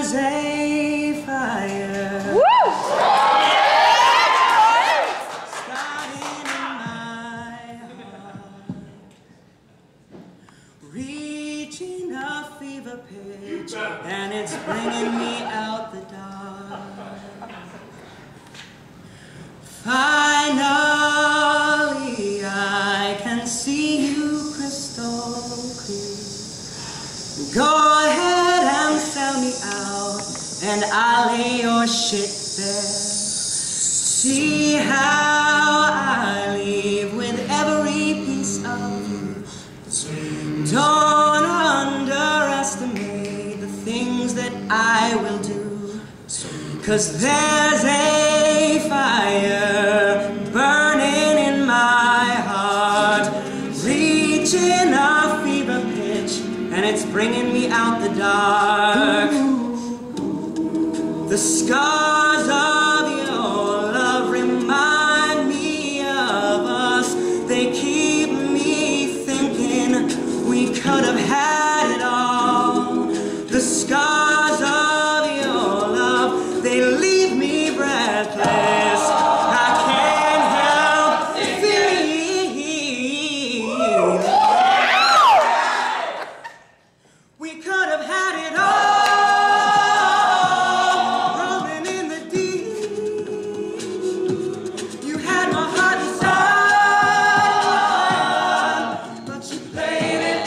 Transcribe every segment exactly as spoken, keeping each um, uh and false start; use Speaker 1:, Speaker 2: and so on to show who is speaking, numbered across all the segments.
Speaker 1: there's a fire. Woo! Starting in my heart, reaching a fever pitch, and it's bringing me out the dark. Finally, I can see you crystal clear. Go ahead and sell me out, and I'll lay your shit bare. See how I leave with every piece of you. Don't underestimate the things that I will do, 'cause there's a fire burning in my heart, reaching a fever pitch, and it's bringing me out the dark. The scars of your love remind me of us. They keep me thinking we could have had it all. The scars of your love, they leave me breathless. I can't help feeling we could have had it all. Rolling in the deep, you had my heart inside, but you played it.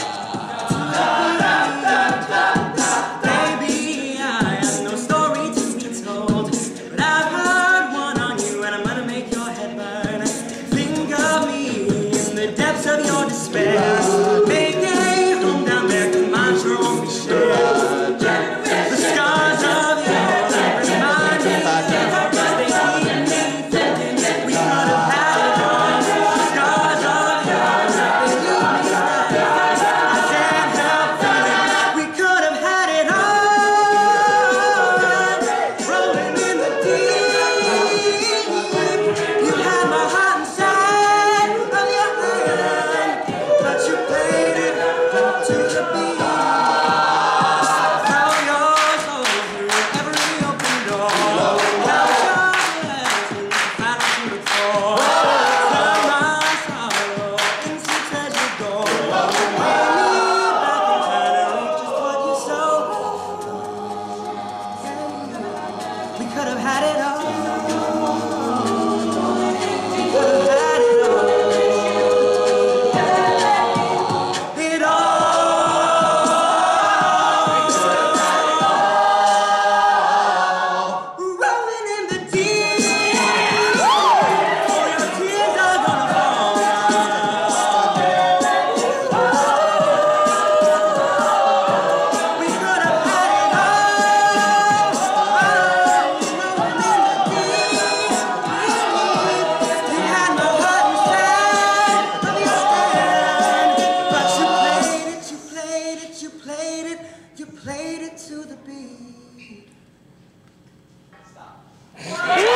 Speaker 1: Baby, I have no story to be told, but I've heard one on you, and I'm gonna make your head burn. Think of me in the depths of your despair. Make a home down there, come on, sure won't be shared. The scars of your life remind me of us. They keep me thinking we could have had it all. The scars of your life, they leave me breathless. I can't help feeling we could have had it all. Rolling in the deep, you had my heart inside of your hand, but you played it to the beat. Throw your soul through every open door. Count your blessings, final to the floor. Turn my sorrow into treasure gold. Pay me back in time and reap just what you sowed. We could have had it all. We could have had it all. It all. Rolling in the deep. Oh, your tears are gonna fall. We could have had it all. Rolling in the deep. You had my heart inside of your hand, but you played it, you played it, you played it, you played it to the beat. Stop.